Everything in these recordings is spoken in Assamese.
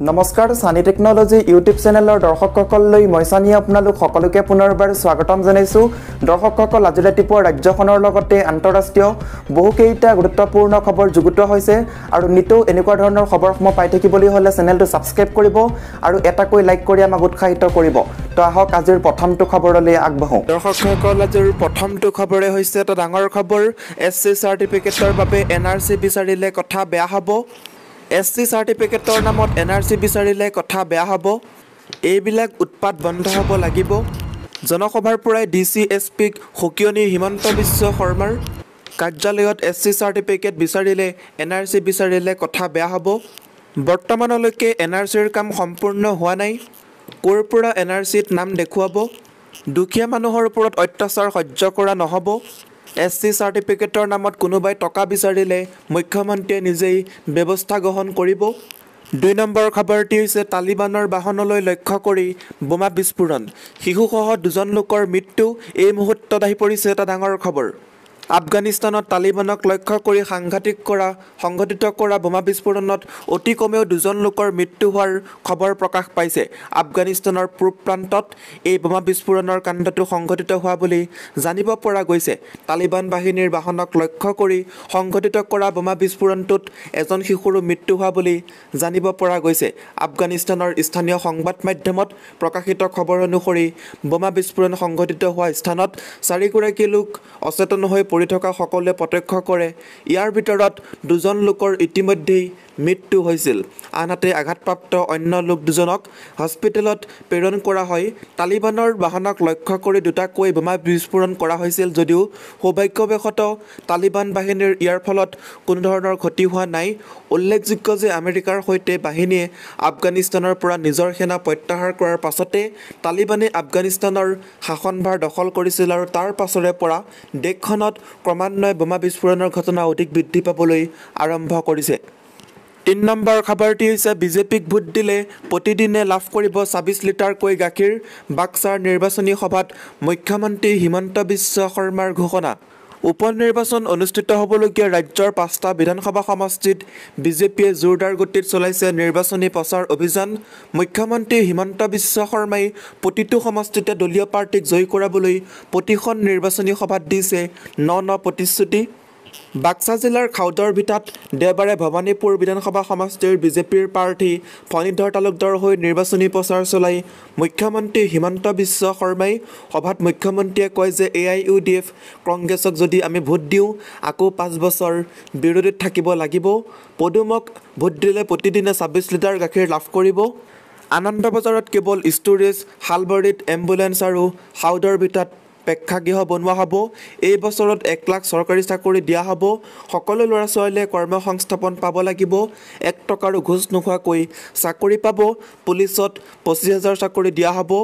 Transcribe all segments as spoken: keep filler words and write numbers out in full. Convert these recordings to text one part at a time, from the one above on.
নমস্কাৰ সানি টেকনলজি ইউটিউব চেনেলৰ দৰ্শকসকললৈ মই সানি আপোনালোক সকলোকে পুনৰবাৰ স্বাগতম জনাইছো। দৰ্শকসকল আজি ৰাতিপুৱা ৰাজ্যখনৰ লগতে আন্তঃৰাষ্ট্ৰীয় বহুকেইটা গুৰুত্বপূৰ্ণ খবৰ যুগুত হৈছে আৰু নিতৌ এনেকুৱা ধৰণৰ খবৰসমূহ পাই থাকিবলৈ হ'লে চেনেলটো সাবস্ক্ৰাইব কৰিব আৰু এটাকৈ লাইক কৰি আমাক উৎসাহিত কৰিব। তো আহক আজিৰ প্ৰথমটো খবৰলৈ আগবাঢ়ো। দৰ্শকসকল আজিৰ প্ৰথমটো খবৰে হৈছে এটা ডাঙৰ খবৰ। এছচি চাৰ্টিফিকেটৰ বাবে এনআৰচি বিচাৰিলে কথা বেয়া হ'ব। এছ চি চাৰ্টিফিকেটৰ নামত এন আৰ চি বিচাৰিলে কথা বেয়া হ'ব। এইবিলাক উৎপাত বন্ধ হ'ব লাগিব। জনসভাৰ পৰাই ডি চি এছ পিক সকিয়নি হিমন্ত বিশ্ব শৰ্মাৰ। কাৰ্যালয়ত এছ চি চাৰ্টিফিকেট বিচাৰিলে এন আৰ চি বিচাৰিলে কথা বেয়া হ'ব। বৰ্তমানলৈকে এন আৰ চিৰ কাম সম্পূৰ্ণ হোৱা নাই। ক'ৰ পৰা এন আৰ চিত নাম দেখুৱাব? দুখীয়া মানুহৰ ওপৰত অত্যাচাৰ সহ্য কৰা নহ'ব। এছ চি চাৰ্টিফিকেটৰ নামত কোনোবাই টকা বিচাৰিলে মুখ্যমন্ত্ৰীয়ে নিজেই ব্যৱস্থা গ্ৰহণ কৰিব। দুই নম্বৰ খবৰটি হৈছে তালিবানৰ বাহনলৈ লক্ষ্য কৰি বোমা বিস্ফোৰণ। শিশুসহ দুজন লোকৰ মৃত্যু এই মুহূৰ্তত আহি পৰিছে এটা ডাঙৰ খবৰ। আফগানিস্তানত তালিবানক লক্ষ্য কৰি সাংঘাতিক কৰা সংঘটিত কৰা বোমা বিস্ফোৰণত অতি কমেও দুজন লোকৰ মৃত্যু হোৱাৰ খবৰ প্ৰকাশ পাইছে। আফগানিস্তানৰ পূব প্ৰান্তত এই বোমা বিস্ফোৰণৰ কাণ্ডটো সংঘটিত হোৱা বুলি জানিব পৰা গৈছে। তালিবান বাহিনীৰ বাহনক লক্ষ্য কৰি সংঘটিত কৰা বোমা বিস্ফোৰণটোত এজন শিশুৰো মৃত্যু হোৱা বুলি জানিব পৰা গৈছে। আফগানিস্তানৰ স্থানীয় সংবাদ মাধ্যমত প্ৰকাশিত খবৰ অনুসৰি বোমা বিস্ফোৰণ সংঘটিত হোৱা স্থানত চাৰিগৰাকী লোক অচেতন হৈ পৰি থকা সকলোৱে প্ৰত্যক্ষ কৰে। ইয়াৰ ভিতৰত দুজন লোকৰ ইতিমধ্যেই মৃত্যু হৈছিল। আনহাতে আঘাতপ্ৰাপ্ত অন্য লোক দুজনক হস্পিটেলত প্ৰেৰণ কৰা হয়। তালিবানৰ বাহনক লক্ষ্য কৰি দুটাকৈ বোমা বিস্ফোৰণ কৰা হৈছিল যদিও সৌভাগ্যবশতঃ তালিবান বাহিনীৰ ইয়াৰ ফলত কোনো ধৰণৰ ক্ষতি হোৱা নাই। উল্লেখযোগ্য যে আমেৰিকাৰ সৈতে বাহিনীয়ে আফগানিস্তানৰ পৰা নিজৰ সেনা প্ৰত্যাহাৰ কৰাৰ পাছতে তালিবানে আফগানিস্তানৰ শাসনভাৰ দখল কৰিছিল আৰু তাৰ পাছৰে পৰা দেশখনত ক্ৰমান্বয়ে বোমা বিস্ফোৰণৰ ঘটনা অধিক বৃদ্ধি পাবলৈ আৰম্ভ কৰিছে। তিনি নম্বৰ খবৰটি হৈছে বিজেপিক ভোট দিলে প্ৰতিদিনে লাভ কৰিব ছাব্বিছ লিটাৰকৈ গাখীৰ। বাক্সাৰ নিৰ্বাচনী সভাত মুখ্যমন্ত্ৰী হিমন্ত বিশ্ব শৰ্মাৰ ঘোষণা। উপ নিৰ্বাচন অনুষ্ঠিত হ'বলগীয়া ৰাজ্যৰ পাঁচটা বিধানসভা সমষ্টিত বিজেপিয়ে জোৰদাৰ গতিত চলাইছে নিৰ্বাচনী প্ৰচাৰ অভিযান। মুখ্যমন্ত্ৰী হিমন্ত বিশ্ব শৰ্মাই প্ৰতিটো সমষ্টিতে দলীয় প্ৰাৰ্থীক জয়ী কৰাবলৈ প্ৰতিখন নিৰ্বাচনী সভাত দিছে ন ন প্ৰতিশ্ৰুতি। বাক্সা জিলাৰ খাউদৰ ভিটাত দেওবাৰে ভৱানীপুৰ বিধানসভা সমষ্টিৰ বিজেপিৰ প্ৰাৰ্থী ফণীধৰ তালুকদাৰৰ হৈ নিৰ্বাচনী প্ৰচাৰ চলাই মুখ্যমন্ত্ৰী হিমন্ত বিশ্ব শৰ্মাই। সভাত মুখ্যমন্ত্ৰীয়ে কয় যে A I U D F কংগ্ৰেছক যদি আমি ভোট দিওঁ আকৌ পাঁচ বছৰ বিৰোধীত থাকিব লাগিব। পদুমক ভোট দিলে প্ৰতিদিনে ছাব্বিছ লিটাৰ গাখীৰ লাভ কৰিব। আনন্দ বজাৰত কেৱল ষ্ট'ৰেজ, শালবৰীত এম্বুলেন্স আৰু খাউদৰ ভিটাত প্ৰেক্ষাগৃহ বনোৱা হ'ব। এই বছৰত এক লাখ চৰকাৰী চাকৰি দিয়া হ'ব। সকলো ল'ৰা ছোৱালীয়ে কৰ্মসংস্থাপন পাব লাগিব। এক টকাৰো ঘোচ নোখোৱাকৈ চাকৰি পাব। পুলিচত পঁচিছ হাজাৰ চাকৰি দিয়া হ'ব।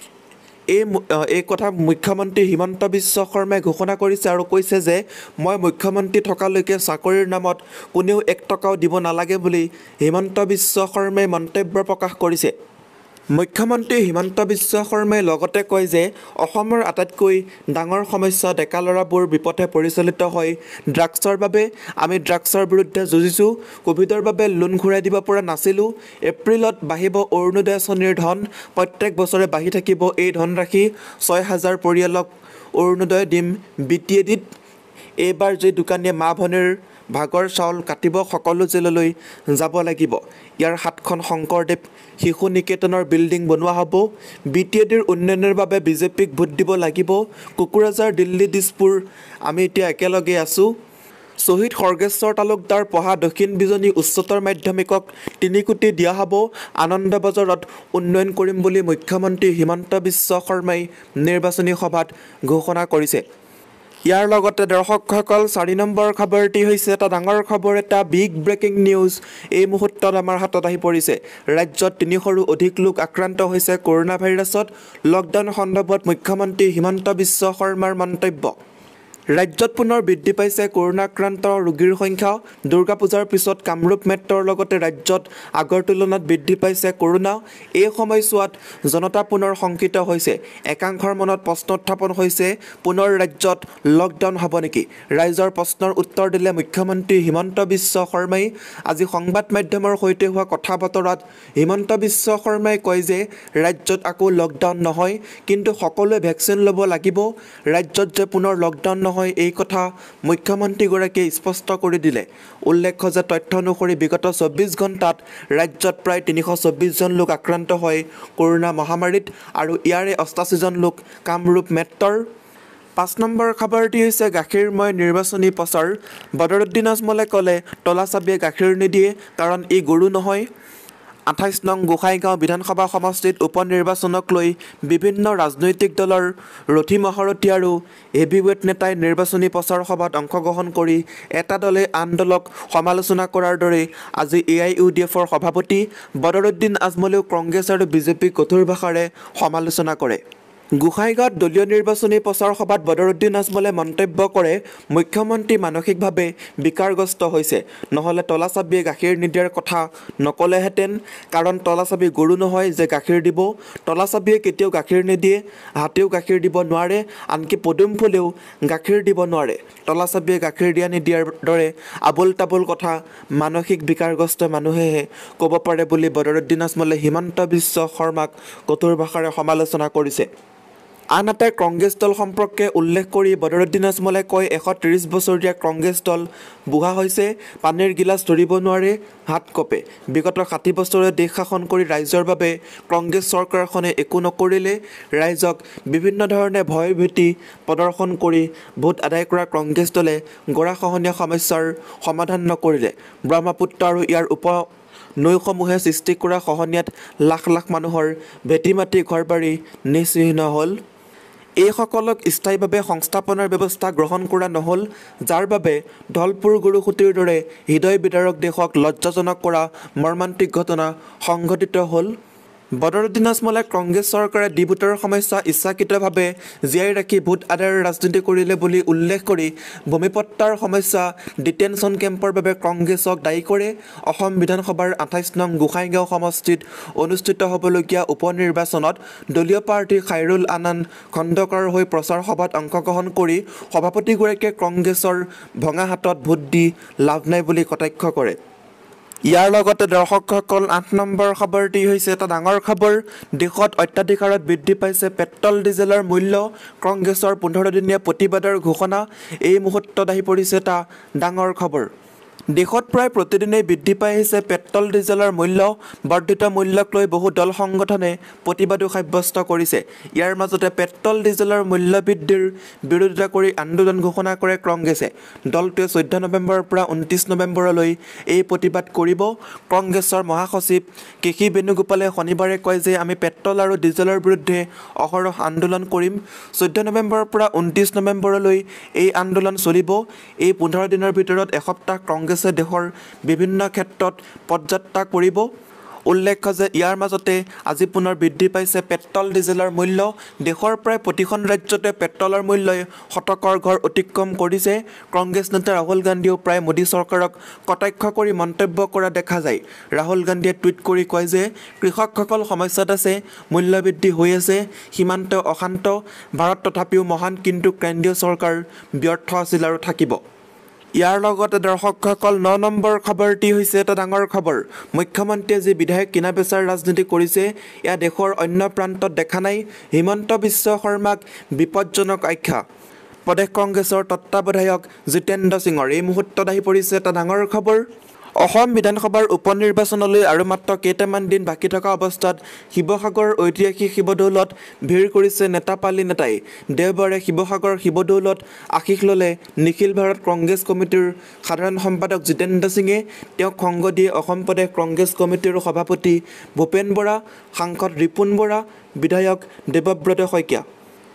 এই এই কথা মুখ্যমন্ত্ৰী হিমন্ত বিশ্ব শৰ্মাই ঘোষণা কৰিছে আৰু কৈছে যে মই মুখ্যমন্ত্ৰী থকালৈকে চাকৰিৰ নামত কোনেও এক টকাও দিব নালাগে বুলি হিমন্ত বিশ্ব শৰ্মাই মন্তব্য প্ৰকাশ কৰিছে। মুখ্যমন্ত্ৰী হিমন্ত বিশ্ব শৰ্মাই লগতে কয় যে অসমৰ আটাইতকৈ ডাঙৰ সমস্যা ডেকা ল'ৰাবোৰ বিপথে পৰিচালিত হয়। ড্ৰাগছৰ বাবে আমি ড্ৰাগছৰ বিৰুদ্ধে যুঁজিছোঁ। কোভিডৰ বাবে লোন ঘূৰাই দিব পৰা নাছিলোঁ। এপ্ৰিলত বাঢ়িব অৰুণোদয় আঁচনিৰ ধন। প্ৰত্যেক বছৰে বাঢ়ি থাকিব এই ধনৰাশি। ছয় হাজাৰ পৰিয়ালক অৰুণোদয় দিম বি টি এ ডিত। এইবাৰ যি দোকানীয়ে মা ভনীৰ ভাগৰ চাউল কাটিব সকলো জেললৈ যাব লাগিব। ইয়াৰ সাতখন শংকৰদেৱ শিশু নিকেতনৰ বিল্ডিং বনোৱা হ'ব। বি টি এ ডিৰ উন্নয়নৰ বাবে বিজেপিক ভোট দিব লাগিব। কোকৰাঝাৰ, দিল্লী, দিছপুৰ আমি এতিয়া একেলগে আছোঁ। শ্বহীদ খৰ্গেশ্বৰ তালুকদাৰ পঢ়া দক্ষিণ বিজনী উচ্চতৰ মাধ্যমিকক তিনি কোটি দিয়া হ'ব। আনন্দ বজাৰত উন্নয়ন কৰিম বুলি মুখ্যমন্ত্ৰী হিমন্ত বিশ্ব শৰ্মাই নিৰ্বাচনী সভাত ঘোষণা কৰিছে। ইয়াৰ লগতে দৰ্শকসকল চাৰি নম্বৰ খবৰটি হৈছে এটা ডাঙৰ খবৰ, এটা বিগ ব্ৰেকিং নিউজ এই মুহূৰ্তত আমাৰ হাতত আহি পৰিছে। ৰাজ্যত তিনিশৰো অধিক লোক আক্ৰান্ত হৈছে কৰোণা ভাইৰাছত। লকডাউন সন্দৰ্ভত মুখ্যমন্ত্ৰী হিমন্ত বিশ্ব শৰ্মাৰ মন্তব্য। ৰাজ্যত পুনৰ বৃদ্ধি পাইছে কৰোণাক্ৰান্ত ৰোগীৰ সংখ্যা। দুৰ্গা পূজাৰ পিছত কামৰূপ মেট্ৰৰ লগতে ৰাজ্যত আগৰ তুলনাত বৃদ্ধি পাইছে কৰোণা। এই সময়ছোৱাত জনতা পুনৰ শংকিত হৈছে। একাংশৰ মনত প্ৰশ্ন উত্থাপন হৈছে, পুনৰ ৰাজ্যত লকডাউন হ'ব নেকি? ৰাইজৰ প্ৰশ্নৰ উত্তৰ দিলে মুখ্যমন্ত্ৰী হিমন্ত বিশ্ব শৰ্মাই। আজি সংবাদ মাধ্যমৰ সৈতে হোৱা কথা বতৰাত হিমন্ত বিশ্ব শৰ্মাই কয় যে ৰাজ্যত আকৌ লকডাউন নহয়, কিন্তু সকলোৱে ভেকচিন ল'ব লাগিব। ৰাজ্যত যে পুনৰ লকডাউন নহয় এই কথা মুখ্যমন্ত্ৰীগৰাকীয়ে স্পষ্ট কৰি দিলে। উল্লেখ্য যে তথ্য অনুসৰি বিগত চৌব্বিছ ঘণ্টাত ৰাজ্যত প্ৰায় তিনিশ চৌব্বিছ জন লোক আক্ৰান্ত হয় কৰোণা মহামাৰীত আৰু ইয়াৰে অষ্টাশী জন লোক কামৰূপ মেট্ৰৰ। পাঁচ নম্বৰ খবৰটি হৈছে গাখীৰময় নিৰ্বাচনী প্ৰচাৰ। বদৰুদ্দিন আজমলে ক'লে, তলা চাবিয়ে গাখীৰ নিদিয়ে কাৰণ ই গৰু নহয়। আঠাইছ নং গোসাইগাঁও বিধানসভা সমষ্টিত উপ নিৰ্বাচনক লৈ বিভিন্ন ৰাজনৈতিক দলৰ ৰথী মহাৰথী আৰু হেভিৱেট নেতাই নিৰ্বাচনী প্ৰচাৰ সভাত অংশগ্ৰহণ কৰি এটা দলে আন দলক সমালোচনা কৰাৰ দৰে আজি এ আই ইউ ডি এফৰ সভাপতি বদৰুদ্দিন আজমলেও কংগ্ৰেছ আৰু বিজেপিক কঠোৰ ভাষাৰে সমালোচনা কৰে। গোসাইগাঁৱত দলীয় নিৰ্বাচনী প্ৰচাৰ সভাত বদৰুদ্দিন আজমলে মন্তব্য কৰে, মুখ্যমন্ত্ৰী মানসিকভাৱে বিকাৰগ্ৰস্ত হৈছে, নহ'লে তলা চাবিয়ে গাখীৰ নিদিয়াৰ কথা নক'লেহেঁতেন। কাৰণ তলা চাবি গৰু নহয় যে গাখীৰ দিব। তলা চাবিয়ে কেতিয়াও গাখীৰ নিদিয়ে, হাতেও গাখীৰ দিব নোৱাৰে, আনকি পদুম ফুলেও গাখীৰ দিব নোৱাৰে। তলা চাবিয়ে গাখীৰ দিয়া নিদিয়াৰ দৰে আবোল তাবোল কথা মানসিক বিকাৰগ্ৰস্ত মানুহেহে ক'ব পাৰে বুলি বদৰুদ্দিন আজমলে হিমন্ত বিশ্ব শৰ্মাক কঠোৰ ভাষাৰে সমালোচনা কৰিছে। আনহাতে কংগ্ৰেছ দল সম্পৰ্কে উল্লেখ কৰি বদৰুদ্দিন আজমলে কয়, এশ ত্ৰিছ বছৰীয়া কংগ্ৰেছ দল বুঢ়া হৈছে, পানীৰ গিলাচ ধৰিব নোৱাৰে, হাত কঁপে। বিগত ষাঠি বছৰে দেশ শাসন কৰি ৰাইজৰ বাবে কংগ্ৰেছ চৰকাৰখনে একো নকৰিলে। ৰাইজক বিভিন্ন ধৰণে ভয় ভীতি প্ৰদৰ্শন কৰি ভোট আদায় কৰা কংগ্ৰেছ দলে গৰাখহনীয়া সমস্যাৰ সমাধান নকৰিলে। ব্ৰহ্মপুত্ৰ আৰু ইয়াৰ উপ নৈসমূহে সৃষ্টি কৰা খহনীয়াত লাখ লাখ মানুহৰ ভেটি মাটি ঘৰ বাৰী নিঃচিহ্ন হ'ল। এইসকলক স্থায়ীভাৱে সংস্থাপনৰ ব্যৱস্থা গ্ৰহণ কৰা নহ'ল, যাৰ বাবে ধলপুৰ গৰুসুঁটিৰ দৰে হৃদয় বিদাৰক দেশক লজ্জাজনক কৰা মৰ্মান্তিক ঘটনা সংঘটিত হ'ল। বদৰুদ্দিন আজমলে কংগ্ৰেছ চৰকাৰে ডি ভোটৰ সমস্যা ইচ্ছাকৃতভাৱে জীয়াই ৰাখি ভোট আদায়ৰ ৰাজনীতি কৰিলে বুলি উল্লেখ কৰি ভূমিপট্টাৰ সমস্যা ডিটেনশ্যন কেম্পৰ বাবে কংগ্ৰেছক দায়ী কৰে। অসম বিধানসভাৰ আঠাইছ নং গোসাইগাঁও সমষ্টিত অনুষ্ঠিত হ'বলগীয়া উপ নিৰ্বাচনত দলীয় প্ৰাৰ্থী খাইৰুল আনান খণ্ডকাৰৰ হৈ প্ৰচাৰ সভাত অংশগ্ৰহণ কৰি সভাপতিগৰাকীয়ে কংগ্ৰেছৰ ভঙা হাতত ভোট দি লাভ নাই বুলি কটাক্ষ কৰে। ইয়াৰ লগতে দৰ্শকসকল আঠ নম্বৰ খবৰটি হৈছে এটা ডাঙৰ খবৰ। দেশত অত্যাধিক হাৰত বৃদ্ধি পাইছে পেট্ৰল ডিজেলৰ মূল্য। কংগ্ৰেছৰ পোন্ধৰ দিনীয়া প্ৰতিবাদৰ ঘোষণা। এই মুহূৰ্তত আহি পৰিছে এটা ডাঙৰ খবৰ। দেশত প্ৰায় প্ৰতিদিনেই বৃদ্ধি পাই আহিছে পেট্ৰল ডিজেলৰ মূল্য। বৰ্ধিত মূল্যক লৈ বহু দল সংগঠনে প্ৰতিবাদো সাব্যস্ত কৰিছে। ইয়াৰ মাজতে পেট্ৰল ডিজেলৰ মূল্য বৃদ্ধিৰ বিৰোধিতা কৰি আন্দোলন ঘোষণা কৰে কংগ্ৰেছে। দলটোৱে চৈধ্য নৱেম্বৰৰ পৰা ঊনত্ৰিছ নৱেম্বৰলৈ এই প্ৰতিবাদ কৰিব। কংগ্ৰেছৰ মহাসচিব কেশী বেণুগোপালে শনিবাৰে কয় যে আমি পেট্ৰল আৰু ডিজেলৰ বিৰুদ্ধে অহৰহ আন্দোলন কৰিম। চৈধ্য নৱেম্বৰৰ পৰা ঊনত্ৰিছ নৱেম্বৰলৈ এই আন্দোলন চলিব। এই পোন্ধৰ দিনৰ ভিতৰত এসপ্তাহ কংগ্ৰেছ দেশৰ বিভিন্ন ক্ষেত্ৰত পদযাত্ৰা কৰিব। উল্লেখ্য যে ইয়াৰ মাজতে আজি পুনৰ বৃদ্ধি পাইছে পেট্ৰল ডিজেলৰ মূল্য। দেশৰ প্ৰায় প্ৰতিখন ৰাজ্যতে পেট্ৰলৰ মূল্যই শতকৰ ঘৰ অতিক্ৰম কৰিছে। কংগ্ৰেছ নেতা ৰাহুল গান্ধীয়েও প্ৰায় মোদী চৰকাৰক কটাক্ষ কৰি মন্তব্য কৰা দেখা যায়। ৰাহুল গান্ধীয়ে টুইট কৰি কয় যে কৃষকসকল সমস্যাত আছে, মূল্যবৃদ্ধি হৈ আছে, সীমান্ত অশান্ত, ভাৰত তথাপিও মহান, কিন্তু কেন্দ্ৰীয় চৰকাৰ ব্যৰ্থ আছিল আৰু থাকিব। ইয়াৰ লগতে দৰ্শকসকল ন নম্বৰ খবৰটি হৈছে এটা ডাঙৰ খবৰ। মুখ্যমন্ত্ৰীয়ে যি বিধায়ক কিনা বেচাৰ ৰাজনীতি কৰিছে, এয়া দেশৰ অন্য প্ৰান্তত দেখা নাই। হিমন্ত বিশ্ব শৰ্মাক বিপদজনক আখ্যা। প্ৰদেশ কংগ্ৰেছৰ তত্ত্বাৱধায়ক জিতেন্দ্ৰ সিঙৰ। এই মুহূৰ্তত আহি পৰিছে এটা ডাঙৰ খবৰ। অসম বিধানসভাৰ উপ নিৰ্বাচনলৈ আৰু মাত্ৰ কেইটামান দিন বাকী থকা অৱস্থাত শিৱসাগৰৰ ঐতিহাসিক শিৱদৌলত ভিৰ কৰিছে নেতাপালি নেতাই। দেওবাৰে শিৱসাগৰ শিৱদৌলত আশীষ ল'লে নিখিল ভাৰত কংগ্ৰেছ কমিটিৰ সাধাৰণ সম্পাদক জিতেন্দ্ৰ সিঙে। তেওঁক সংগ দিয়ে অসম প্ৰদেশ কংগ্ৰেছ কমিটিৰ সভাপতি ভূপেন বৰা, সাংসদ ৰিপুণ বৰা, বিধায়ক দেৱব্ৰত শইকীয়া।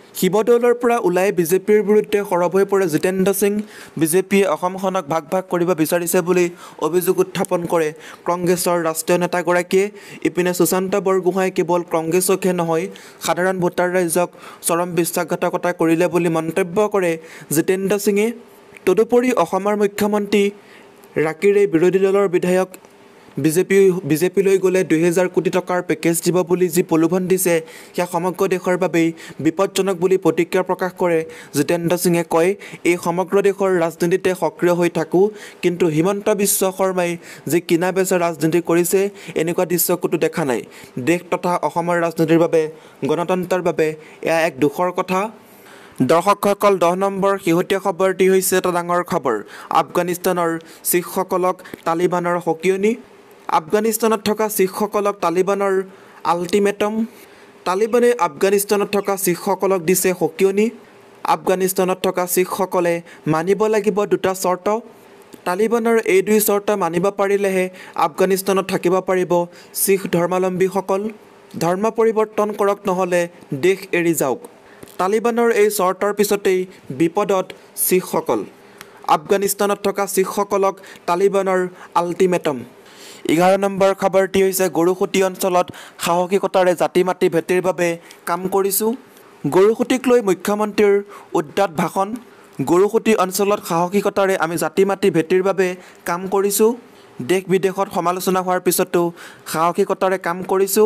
শিৱদৌলৰ পৰা ওলাই বিজেপিৰ বিৰুদ্ধে সৰব হৈ পৰে জিতেন্দ্ৰ সিং। বিজেপিয়ে অসমখনক ভাগ ভাগ কৰিব বিচাৰিছে বুলি অভিযোগ উত্থাপন কৰে কংগ্ৰেছৰ ৰাষ্ট্ৰীয় নেতাগৰাকীয়ে। ইপিনে সুশান্ত বৰগোহাঁই কেৱল কংগ্ৰেছকহে নহয় সাধাৰণ ভোটাৰ ৰাইজক চৰম বিশ্বাসঘাতকতা কৰিলে বুলি মন্তব্য কৰে জিতেন্দ্ৰ সিঙে। তদুপৰি অসমৰ মুখ্যমন্ত্ৰী ৰাকিৰে বিৰোধী দলৰ বিধায়ক বিজেপি বিজেপিলৈ গ'লে দুহেজাৰ কোটি টকাৰ পেকেজ দিব বুলি যি প্ৰলোভন দিছে সেয়া সমগ্ৰ দেশৰ বাবেই বিপদজনক বুলি প্ৰতিক্ৰিয়া প্ৰকাশ কৰে জিতেন্দ্ৰ সিঙে। কয়, এই সমগ্ৰ দেশৰ ৰাজনীতিতে সক্ৰিয় হৈ থাকোঁ, কিন্তু হিমন্ত বিশ্ব শৰ্মাই যি কিনা বেচা ৰাজনীতি কৰিছে এনেকুৱা দৃশ্য ক'তো দেখা নাই। দেশ তথা অসমৰ ৰাজনীতিৰ বাবে গণতন্ত্ৰৰ বাবে এয়া এক দুখৰ কথা। দৰ্শকসকল, দহ নম্বৰ শেহতীয়া খবৰটি হৈছে এটা ডাঙৰ খবৰ। আফগানিস্তানৰ শিখসকলক তালিবানৰ সকিয়নি। আফগানিস্তানত থকা শিখসকলক তালিবানৰ আল্টিমেটাম। তালিবানে আফগানিস্তানত থকা শিখসকলক দিছে সকিয়নি। আফগানিস্তানত থকা শিখসকলে মানিব লাগিব দুটা চৰ্ত। তালিবানৰ এই দুই চৰ্ত মানিব পাৰিলেহে আফগানিস্তানত থাকিব পাৰিব শিখ ধৰ্মাৱলম্বীসকল। ধৰ্ম পৰিৱৰ্তন কৰক, নহ'লে দেশ এৰি যাওক। তালিবানৰ এই চৰ্তৰ পিছতেই বিপদত শিখসকল। আফগানিস্তানত থকা শিখসকলক তালিবানৰ আল্টিমেটাম। এঘাৰ নম্বৰ খবৰটি হৈছে গৰুসুটি অঞ্চলত সাহসিকতাৰে জাতি মাটি ভেটিৰ বাবে কাম কৰিছোঁ। গৰুসুটিক লৈ মুখ্যমন্ত্ৰীৰ উদ্ধত ভাষণ। গৰুসুটি অঞ্চলত সাহসিকতাৰে আমি জাতি মাটি ভেটিৰ বাবে কাম কৰিছোঁ। দেশ বিদেশত সমালোচনা হোৱাৰ পিছতো সাহসিকতাৰে কাম কৰিছোঁ।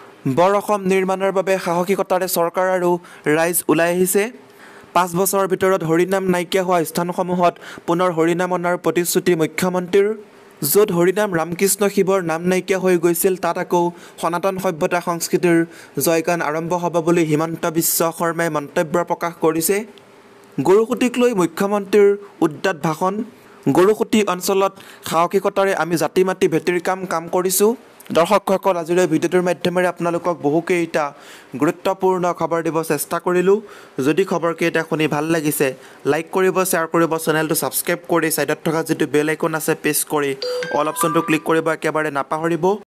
বৰ অসম নিৰ্মাণৰ বাবে সাহসিকতাৰে চৰকাৰ আৰু ৰাইজ ওলাই আহিছে। পাঁচ বছৰৰ ভিতৰত হৰিনাম নাইকিয়া হোৱা স্থানসমূহত পুনৰ হৰিনাম অনাৰ প্ৰতিশ্ৰুতি মুখ্যমন্ত্ৰীৰ। য'ত হৰিনাম ৰামকৃষ্ণ শিৱৰ নাম নাইকিয়া হৈ গৈছিল, তাত আকৌ সনাতন সভ্যতা সংস্কৃতিৰ জয়গান আৰম্ভ হ'ব বুলি হিমন্ত বিশ্ব শৰ্মাই মন্তব্য প্ৰকাশ কৰিছে। গৰুসুটিক লৈ মুখ্যমন্ত্ৰীৰ উদ্ধত ভাষণ। গৰুসুটি অঞ্চলত সাহসিকতাৰে আমি জাতি মাটি ভেটিৰ কাম কাম কৰিছোঁ। দৰ্শকসকল, আজিৰ এই ভিডিঅ'টোৰ মাধ্যমেৰে আপোনালোকক বহুকেইটা গুৰুত্বপূৰ্ণ খবৰ দিব চেষ্টা কৰিলোঁ। যদি খবৰকেইটা শুনি ভাল লাগিছে, লাইক কৰিব, শ্বেয়াৰ কৰিব, চেনেলটো ছাবস্ক্ৰাইব কৰি ছাইডত থকা যিটো বেল আইকন আছে প্ৰেছ কৰি অল অপশ্যনটো ক্লিক কৰিব একেবাৰে নাপাহৰিব।